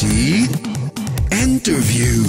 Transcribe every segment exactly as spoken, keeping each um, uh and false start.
Seed Interview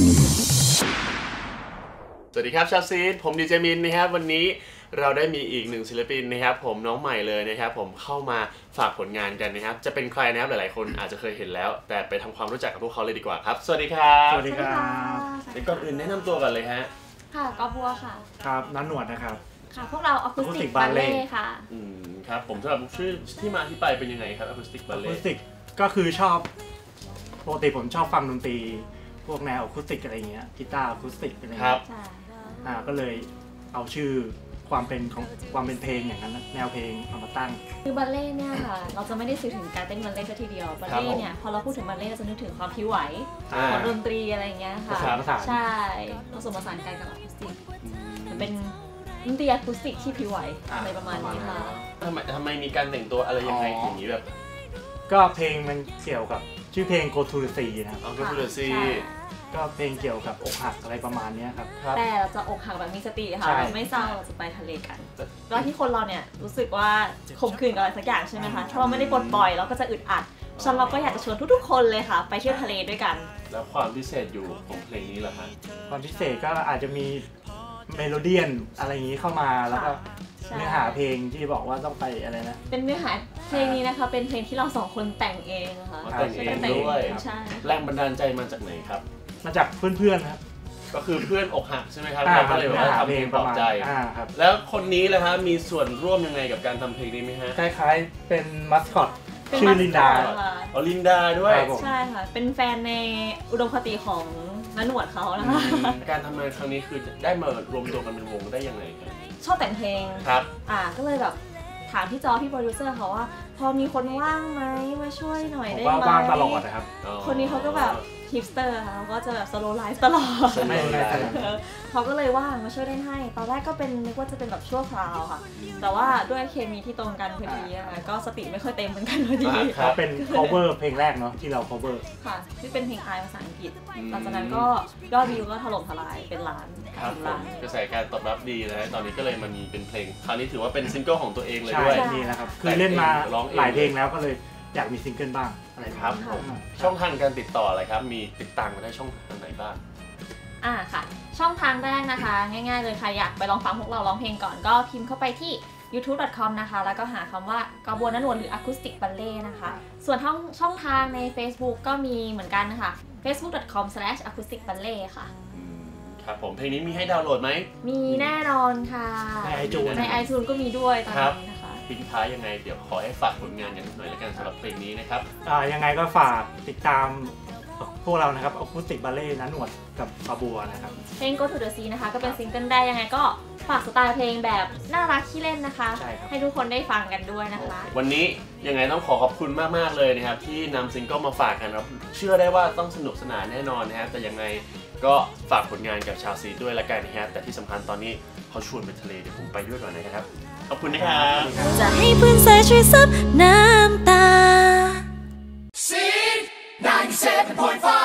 สวัสดีครับชาวซีดผมดีเจมินนะครับวันนี้เราได้มีอีกหนึ่งศิลปินนะครับผมน้องใหม่เลยนะครับผมเข้ามาฝากผลงานกันนะครับจะเป็นใครนะครับหลายๆคนอาจจะเคยเห็นแล้วแต่ไปทำความรู้จักกับพวกเขาเลยดีกว่าครับสวัสดีครับสวัสดีครับในก่อนอื่นแนะนำตัวกันเลยฮะค่ะก็บัวค่ะครับน้าหนวดนะครับค่ะพวกเราอะคูสติกบัลเล่ค่ะอืมครับผมสำหรับชื่อที่มาที่ไปเป็นยังไงครับอะคูสติกบัลเล่อะคูสติกก็คือชอบปกติผมชอบฟังดนตรีพวกแนวอะคูสติกอะไรเงี้ยกีตาร์อะคูสติกอะไรเงี้ยใช่อ่าก็เลยเอาชื่อความเป็นของความเป็นเพลงอย่างนั้นแนวเพลงเอามาตั้งคือบัลเล่เนี่ยค่ะเราจะไม่ได้สื่อถึงการเต้นบัลเล่ซะทีเดียวบัลเล่เนี่ยพอเราพูดถึงบัลเล่เราจะนึกถึงความผิวไหวของดนตรีอะไรเงี้ยค่ะใช่ผสมผสานกันกับอะคูสติกมันเป็นดนตรีอะคูสติกที่ผิวไหวอะไรประมาณนี้ค่ะทำไมทำไมมีการแต่งตัวอะไรยังไงอย่างนี้แบบก็เพลงมันเกี่ยวกับชื่อเพลง Go to the Sea นะครับ Go to the Sea ก็เพลงเกี่ยวกับอกหักอะไรประมาณนี้ครับแต่เราจะอกหักแบบมีสติค่ะไม่เศร้าเราจะไปทะเลกันแล้วที่คนเราเนี่ยรู้สึกว่าขมขื่นกับอะไรสักอย่างใช่ไหมคะถ้าเราไม่ได้ปลดปล่อยเราก็จะอึดอัดฉะนั้นเราก็อยากจะชวนทุกๆคนเลยค่ะไปเที่ยวทะเลด้วยกันแล้วความพิเศษอยู่ของเพลงนี้เหรอฮะความพิเศษก็อาจจะมีเมโลเดียนอะไรอย่างนี้เข้ามาแล้วก็เนื้อหาเพลงที่บอกว่าต้องไปอะไรนะเป็นเนื้อหาเพลงนี้นะคะเป็นเพลงที่เราสองคนแต่งเองค่ะแต่งเองด้วยแรงบันดาลใจมาจากไหนครับมาจากเพื่อนๆครับก็คือเพื่อนอกหักใช่ไหมครับเราก็เลยแบบว่าทำเพลงปลอบใจครับแล้วคนนี้แหละครับมีส่วนร่วมยังไงกับการทำเพลงนี้ไหมฮะคล้ายๆเป็นมัสคอตชื่อลินดาอ๋อลินดาด้วยใช่ค่ะเป็นแฟนในอุดมคติของน้าหนวดเขานะคะการทำงานครั้งนี้คือได้มารวมตัวกันเป็นวงได้ยังไงครับชอบแต่งเพลงครับอ่าก็เลยแบบถามพี่จอพี่โปรดิวเซอร์เขาว่าพอมีคนว่างไหมมาช่วยหน่อยได้ไหมว่างตลอดนะครับคนนี้เขาก็แบบฮิปสเตอร์ค่ะเขาก็จะแบบสโลว์ไลฟ์ตลอดไม่ไม่เขาก็เลยว่างมาช่วยเล่นให้ตอนแรกก็เป็นนึกว่าจะเป็นแบบชั่วคราวค่ะแต่ว่าด้วยเคมีที่ตรงกันพอดีนะคะก็สติไม่ค่อยเต็มเหมือนกันพอดีเขาเป็น cover เพลงแรกเนาะที่เรา cover ค่ะที่เป็นเพลงไทยภาษาอังกฤษหลังจากนั้นก็ยอดวิวก็ถล่มทลายเป็นล้านครับกระแสการตอบรับดีนะตอนนี้ก็เลยมันมีเป็นเพลงคราวนี้ถือว่าเป็นซิงเกิลของตัวเองเลยด้วยนี่นะครับคือเล่นมาหลายเพลงแล้วก็เลยอยากมีซิงเกิลบ้างอะไรครับผมช่องทางการติดต่ออะไรครับมีติดตามมาได้ช่องทางไหนบ้างอ่าค่ะช่องทางแรกนะคะง่ายๆเลยค่ะอยากไปลองฟังพวกเราร้องเพลงก่อนก็พิมพ์เข้าไปที่ ยูทูบ ดอท คอม นะคะแล้วก็หาคำว่ากระบวนน้าหนวดหรือ Acoustic Ballet นะคะส่วนช่องช่องทางใน Facebook ก็มีเหมือนกันนะคะ เฟซบุ๊ก ดอท คอม สแลช อะคูสติก บัลเล่ ค่ะครับผมเพลงนี้มีให้ดาวน์โหลดไหมมีแน่นอนค่ะในไอจูนในไอจูนก็มีด้วยตอนนี้นะคะทิ้งท้ายยังไงเดี๋ยวขอให้ฝากผลงานกันหน่อยละกันสำหรับเพลงนี้นะครับอ่ายังไงก็ฝากติดตามพวกเรานะครับอะคูสติกบัลเล่น้าหนวดกับปาบัวนะครับเพลง Go to the Sea นะคะก็เป็นซิงเกิลแรกยังไงก็ฝากสไตล์เพลงแบบน่ารักขี้เล่นนะคะ ให้ทุกคนได้ฟังกันด้วยนะคะวันนี้ยังไงต้องขอขอบคุณมากๆเลยนะครับที่นำซิงเกิลมาฝากกันครับเชื่อได้ว่าต้องสนุกสนานแน่นอนนะครับแต่ยังไงก็ฝากผลงานกับชาวซีด้วยละกันนะครับแต่ที่สำคัญตอนนี้เขาชวนไปทะเลเดี๋ยวผมไปด้วยก่อนนะครับขอบคุณนะครับจะให้เพื่อนสายช่วยซับน้ำตา Seed ninety-seven point five